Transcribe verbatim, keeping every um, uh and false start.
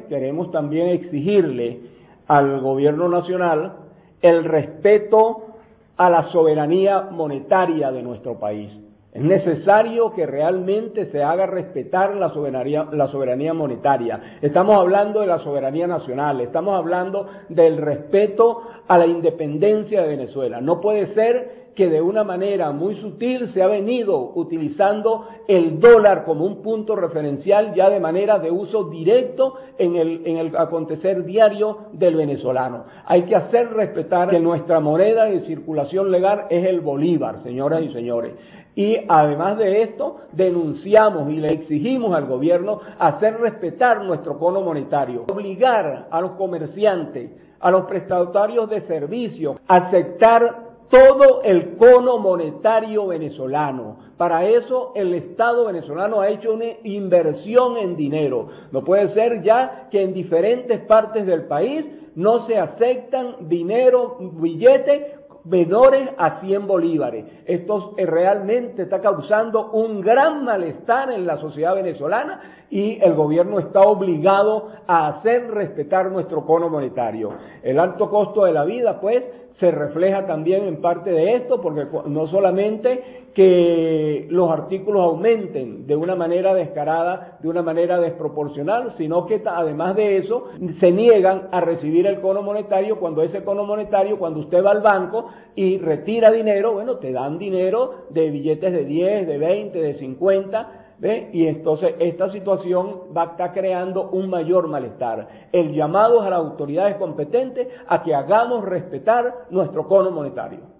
queremos también exigirle al gobierno nacional el respeto a la soberanía monetaria de nuestro país. Es necesario que realmente se haga respetar la soberanía, la soberanía monetaria. Estamos hablando de la soberanía nacional, estamos hablando del respeto a la independencia de Venezuela. No puede ser que de una manera muy sutil se ha venido utilizando el dólar como un punto referencial ya de manera de uso directo en el, en el acontecer diario del venezolano. Hay que hacer respetar que nuestra moneda de circulación legal es el bolívar, señoras y señores. Y además de esto, denunciamos y le exigimos al gobierno hacer respetar nuestro cono monetario, obligar a los comerciantes, a los prestatarios de servicios, a aceptar todo el cono monetario venezolano. Para eso el Estado venezolano ha hecho una inversión en dinero. No puede ser ya que en diferentes partes del país no se aceptan dinero, billetes menores a cien bolívares. Esto realmente está causando un gran malestar en la sociedad venezolana y el gobierno está obligado a hacer respetar nuestro cono monetario. El alto costo de la vida, pues, se refleja también en parte de esto, porque no solamente que los artículos aumenten de una manera descarada, de una manera desproporcional, sino que además de eso se niegan a recibir el cono monetario cuando ese cono monetario, cuando usted va al banco y retira dinero, bueno, te dan dinero de billetes de diez, de veinte, de cincuenta, ¿ve? Y entonces esta situación va a estar creando un mayor malestar. El llamado a las autoridades competentes a que hagamos respetar nuestro cono monetario.